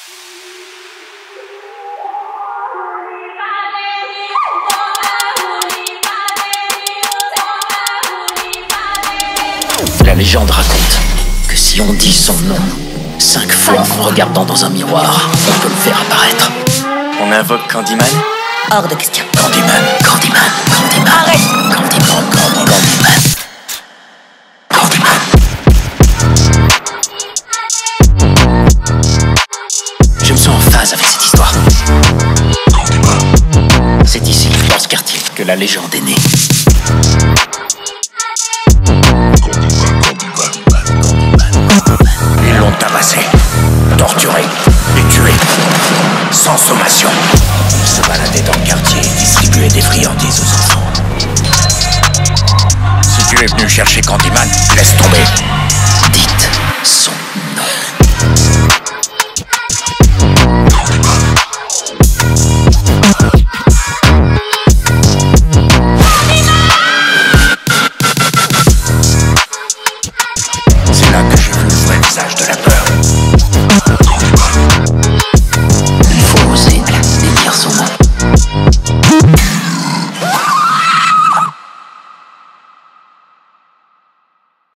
La légende raconte que si on dit son nom 5 fois en regardant dans un miroir, on peut le faire apparaître. On invoque Candyman? Hors de question. Candyman, Candyman, Candyman. Arrête! Candyman, Candyman, Candyman. Je me sens en phase avec cette histoire. C'est ici, dans ce quartier, que la légende est née. Ils l'ont tabassé, torturé et tué, sans sommation. Ils se baladaient dans le quartier et distribuaient des friandises aux enfants. Si tu es venu chercher Candyman, laisse tomber. Dites son nom. C'est là que j'ai vu le vrai visage de la peur.